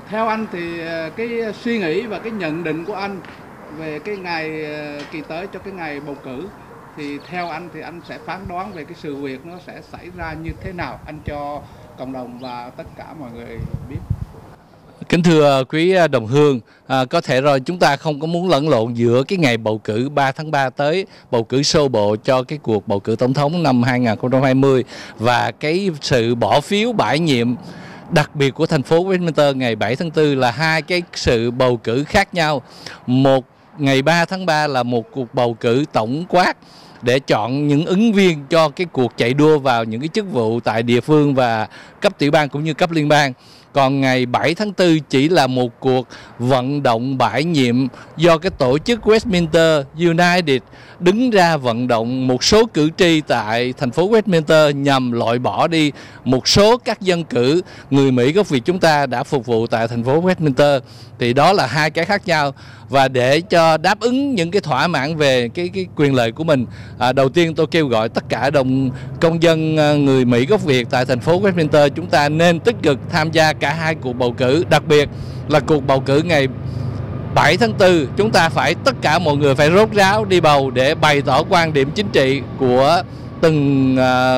Theo anh thì cái suy nghĩ và cái nhận định của anh về cái ngày kỳ tới cho cái ngày bầu cử, thì theo anh thì anh sẽ phán đoán về cái sự việc nó sẽ xảy ra như thế nào, anh cho cộng đồng và tất cả mọi người biết. Kính thưa quý đồng hương, có thể rồi chúng ta không có muốn lẫn lộn giữa cái ngày bầu cử 3 tháng 3 tới, bầu cử sơ bộ cho cái cuộc bầu cử tổng thống năm 2020 và cái sự bỏ phiếu bãi nhiệm đặc biệt của thành phố Westminster ngày 7 tháng 4 là hai cái sự bầu cử khác nhau. Một ngày 3 tháng 3 là một cuộc bầu cử tổng quát để chọn những ứng viên cho cái cuộc chạy đua vào những cái chức vụ tại địa phương và cấp tiểu bang cũng như cấp liên bang. Còn ngày 7 tháng 4 chỉ là một cuộc vận động bãi nhiệm do cái tổ chức Westminster United đứng ra vận động một số cử tri tại thành phố Westminster nhằm loại bỏ đi một số các dân cử người Mỹ gốc Việt chúng ta đã phục vụ tại thành phố Westminster. Thì đó là hai cái khác nhau. Và để cho đáp ứng những cái thỏa mãn về cái quyền lợi của mình, đầu tiên tôi kêu gọi tất cả công dân người Mỹ gốc Việt tại thành phố Westminster chúng ta nên tích cực tham gia cả hai cuộc bầu cử, đặc biệt là cuộc bầu cử ngày 7 tháng 4 chúng ta phải tất cả mọi người phải rốt ráo đi bầu để bày tỏ quan điểm chính trị của từng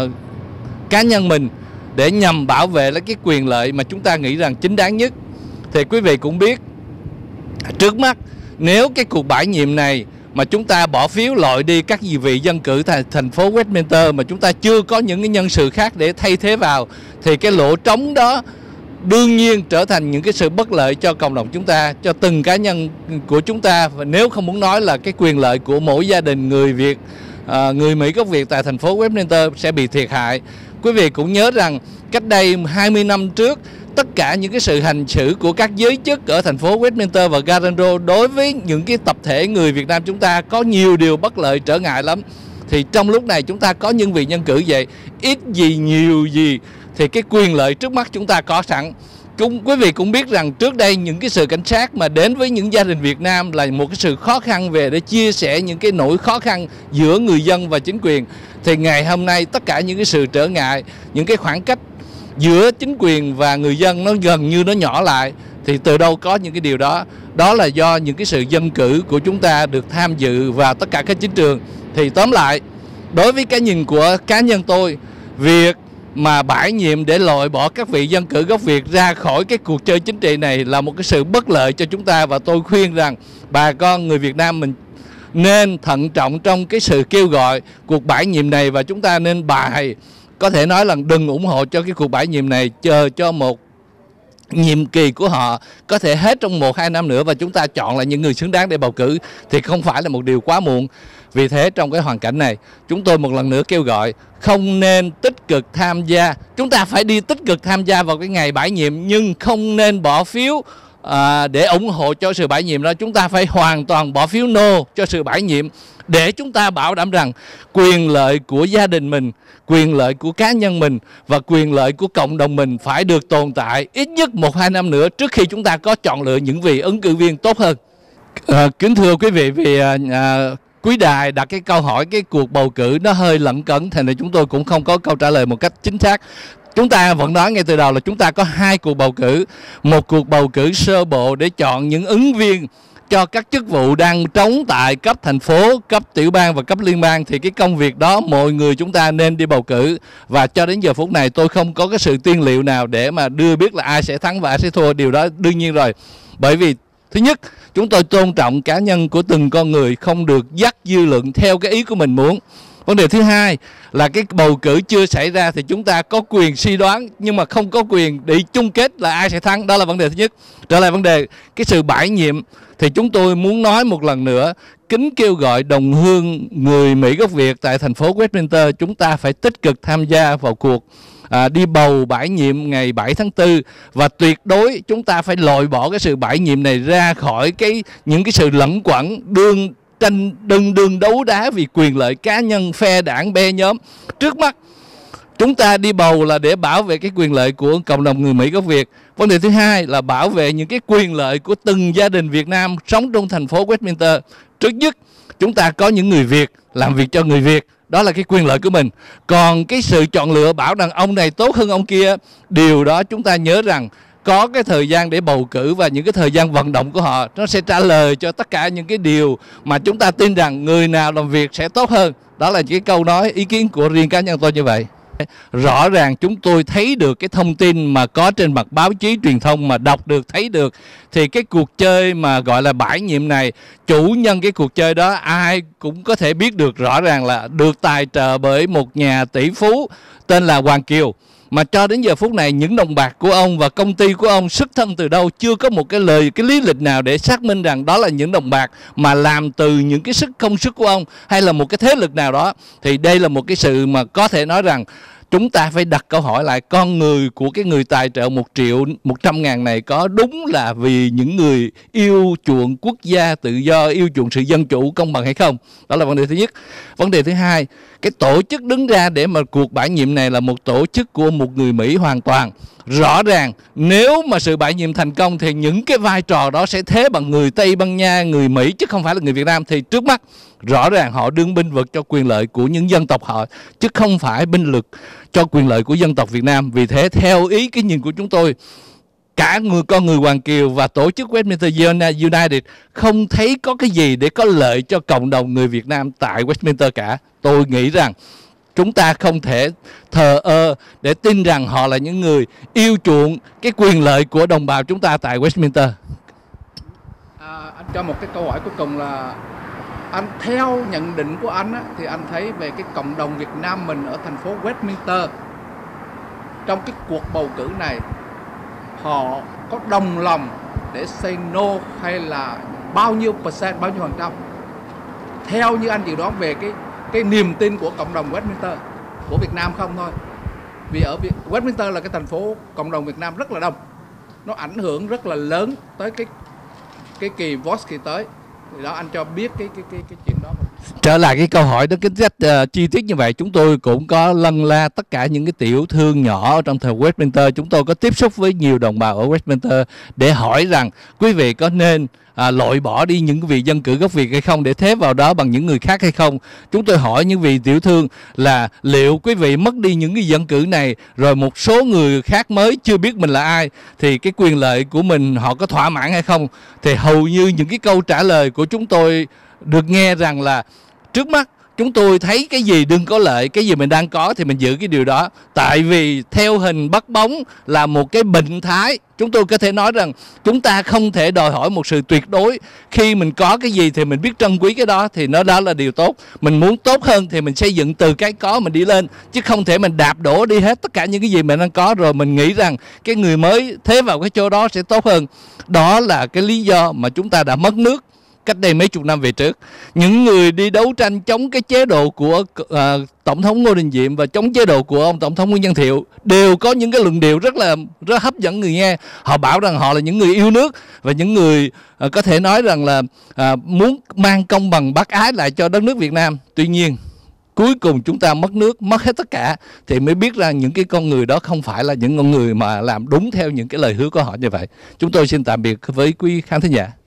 cá nhân mình để nhằm bảo vệ lấy cái quyền lợi mà chúng ta nghĩ rằng chính đáng nhất. Thì quý vị cũng biết trước mắt nếu cái cuộc bãi nhiệm này mà chúng ta bỏ phiếu loại đi các vị dân cử tại thành phố Westminster mà chúng ta chưa có những cái nhân sự khác để thay thế vào thì cái lỗ trống đó đương nhiên trở thành những cái sự bất lợi cho cộng đồng chúng ta, cho từng cá nhân của chúng ta, và nếu không muốn nói là cái quyền lợi của mỗi gia đình người Việt, người Mỹ gốc Việt tại thành phố Westminster sẽ bị thiệt hại. Quý vị cũng nhớ rằng cách đây 20 năm trước, tất cả những cái sự hành xử của các giới chức ở thành phố Westminster và Garden Road đối với những cái tập thể người Việt Nam chúng ta có nhiều điều bất lợi trở ngại lắm. Thì trong lúc này chúng ta có những vị nhân cử vậy, ít gì nhiều gì thì cái quyền lợi trước mắt chúng ta có sẵn. Quý vị cũng biết rằng trước đây những cái sự cảnh sát mà đến với những gia đình Việt Nam là một cái sự khó khăn về để chia sẻ những cái nỗi khó khăn giữa người dân và chính quyền. Thì ngày hôm nay tất cả những cái sự trở ngại, những cái khoảng cách giữa chính quyền và người dân nó gần như nó nhỏ lại. Thì từ đâu có những cái điều đó? Đó là do những cái sự dân cử của chúng ta được tham dự vào tất cả các chính trường. Thì tóm lại, đối với cái nhìn của cá nhân tôi, việc mà bãi nhiệm để loại bỏ các vị dân cử gốc Việt ra khỏi cái cuộc chơi chính trị này là một cái sự bất lợi cho chúng ta. Và tôi khuyên rằng bà con người Việt Nam mình nên thận trọng trong cái sự kêu gọi cuộc bãi nhiệm này, và chúng ta nên có thể nói là đừng ủng hộ cho cái cuộc bãi nhiệm này, chờ cho một nhiệm kỳ của họ có thể hết trong 1-2 năm nữa và chúng ta chọn lại những người xứng đáng để bầu cử thì không phải là một điều quá muộn. Vì thế trong cái hoàn cảnh này, chúng tôi một lần nữa kêu gọi không nên tích cực tham gia. Chúng ta phải đi tích cực tham gia vào cái ngày bãi nhiệm, nhưng không nên bỏ phiếu để ủng hộ cho sự bãi nhiệm đó. Chúng ta phải hoàn toàn bỏ phiếu no cho sự bãi nhiệm để chúng ta bảo đảm rằng quyền lợi của gia đình mình, quyền lợi của cá nhân mình và quyền lợi của cộng đồng mình phải được tồn tại ít nhất 1-2 năm nữa trước khi chúng ta có chọn lựa những vị ứng cử viên tốt hơn. Kính thưa quý vị, vì quý đài đặt cái câu hỏi cái cuộc bầu cử nó hơi lẩn cẩn, thành ra chúng tôi cũng không có câu trả lời một cách chính xác. Chúng ta vẫn nói ngay từ đầu là chúng ta có hai cuộc bầu cử. Một cuộc bầu cử sơ bộ để chọn những ứng viên cho các chức vụ đang trống tại cấp thành phố, cấp tiểu bang và cấp liên bang. Thì cái công việc đó mọi người chúng ta nên đi bầu cử. Và cho đến giờ phút này tôi không có cái sự tiên liệu nào để mà đưa biết là ai sẽ thắng và ai sẽ thua. Điều đó đương nhiên rồi. Bởi vì thứ nhất, chúng tôi tôn trọng cá nhân của từng con người, không được dắt dư luận theo cái ý của mình muốn. Vấn đề thứ hai là cái bầu cử chưa xảy ra thì chúng ta có quyền suy đoán nhưng mà không có quyền để chung kết là ai sẽ thắng. Đó là vấn đề thứ nhất. Trở lại vấn đề cái sự bãi nhiệm thì chúng tôi muốn nói một lần nữa, kính kêu gọi đồng hương người Mỹ gốc Việt tại thành phố Westminster chúng ta phải tích cực tham gia vào cuộc đi bầu bãi nhiệm ngày 7 tháng 4 và tuyệt đối chúng ta phải loại bỏ cái sự bãi nhiệm này ra khỏi những cái sự lẩn quẩn đương đấu đá vì quyền lợi cá nhân, phe đảng, be nhóm. Trước mắt chúng ta đi bầu là để bảo vệ cái quyền lợi của cộng đồng người Mỹ gốc Việt. Vấn đề thứ hai là bảo vệ những cái quyền lợi của từng gia đình Việt Nam sống trong thành phố Westminster. Trước nhất, chúng ta có những người Việt làm việc cho người Việt, đó là cái quyền lợi của mình. Còn cái sự chọn lựa bảo rằng ông này tốt hơn ông kia, điều đó chúng ta nhớ rằng có cái thời gian để bầu cử và những cái thời gian vận động của họ, nó sẽ trả lời cho tất cả những cái điều mà chúng ta tin rằng người nào làm việc sẽ tốt hơn. Đó là những cái câu nói, ý kiến của riêng cá nhân tôi như vậy. Rõ ràng chúng tôi thấy được cái thông tin mà có trên mặt báo chí truyền thông mà đọc được, thấy được, thì cái cuộc chơi mà gọi là bãi nhiệm này, chủ nhân cái cuộc chơi đó ai cũng có thể biết được rõ ràng là được tài trợ bởi một nhà tỷ phú tên là Hoàng Kiều. Mà cho đến giờ phút này những đồng bạc của ông và công ty của ông xuất thân từ đâu, chưa có một cái lý lịch nào để xác minh rằng đó là những đồng bạc mà làm từ những cái công sức của ông hay là một cái thế lực nào đó. Thì đây là một cái sự mà có thể nói rằng chúng ta phải đặt câu hỏi lại, con người của cái người tài trợ 1.100.000 này có đúng là vì những người yêu chuộng quốc gia tự do, yêu chuộng sự dân chủ công bằng hay không? Đó là vấn đề thứ nhất. Vấn đề thứ hai, cái tổ chức đứng ra để mà cuộc bãi nhiệm này là một tổ chức của một người Mỹ hoàn toàn. Rõ ràng nếu mà sự bãi nhiệm thành công thì những cái vai trò đó sẽ thế bằng người Tây Ban Nha, người Mỹ chứ không phải là người Việt Nam. Thì trước mắt rõ ràng họ đương binh vực cho quyền lợi của những dân tộc họ, chứ không phải binh lực cho quyền lợi của dân tộc Việt Nam. Vì thế theo ý cái nhìn của chúng tôi, cả con người Hoàng Kiều và tổ chức Westminster United không thấy có cái gì để có lợi cho cộng đồng người Việt Nam tại Westminster cả. Tôi nghĩ rằng chúng ta không thể thờ ơ để tin rằng họ là những người yêu chuộng cái quyền lợi của đồng bào chúng ta tại Westminster. Anh cho một cái câu hỏi cuối cùng là anh theo nhận định của anh á, thì anh thấy về cái cộng đồng Việt Nam mình ở thành phố Westminster trong cái cuộc bầu cử này, họ có đồng lòng để say no hay là bao nhiêu percent, bao nhiêu phần trăm theo như anh dự đoán về cái niềm tin của cộng đồng Westminster của Việt Nam không thôi? Vì ở Westminster là cái thành phố cộng đồng Việt Nam rất là đông, nó ảnh hưởng rất là lớn tới cái kỳ vote kỳ tới. Thì đó, anh cho biết cái chuyện đó. Trở lại cái câu hỏi đó, cái rất chi tiết như vậy, chúng tôi cũng có lân la tất cả những cái tiểu thương nhỏ ở trong thành phố Westminster. Chúng tôi có tiếp xúc với nhiều đồng bào ở Westminster để hỏi rằng quý vị có nên loại bỏ đi những vị dân cử gốc Việt hay không, để thế vào đó bằng những người khác hay không. Chúng tôi hỏi những vị tiểu thương là liệu quý vị mất đi những cái dân cử này rồi một số người khác mới chưa biết mình là ai thì cái quyền lợi của mình họ có thỏa mãn hay không. Thì hầu như những cái câu trả lời của chúng tôi được nghe rằng là trước mắt chúng tôi thấy cái gì đừng có lợi, cái gì mình đang có thì mình giữ cái điều đó. Tại vì theo hình bắt bóng là một cái bệnh thái. Chúng tôi có thể nói rằng chúng ta không thể đòi hỏi một sự tuyệt đối. Khi mình có cái gì thì mình biết trân quý cái đó, thì đó là điều tốt. Mình muốn tốt hơn thì mình xây dựng từ cái có mình đi lên, chứ không thể mình đạp đổ đi hết tất cả những cái gì mình đang có rồi mình nghĩ rằng cái người mới thế vào cái chỗ đó sẽ tốt hơn. Đó là cái lý do mà chúng ta đã mất nước cách đây mấy chục năm về trước. Những người đi đấu tranh chống cái chế độ của Tổng thống Ngô Đình Diệm và chống chế độ của ông Tổng thống Nguyễn Văn Thiệu đều có những cái luận điệu rất hấp dẫn người nghe. Họ bảo rằng họ là những người yêu nước và những người có thể nói rằng là muốn mang công bằng bác ái lại cho đất nước Việt Nam. Tuy nhiên cuối cùng chúng ta mất nước, mất hết tất cả thì mới biết rằng những cái con người đó không phải là những con người mà làm đúng theo những cái lời hứa của họ như vậy. Chúng tôi xin tạm biệt với quý khán thính giả.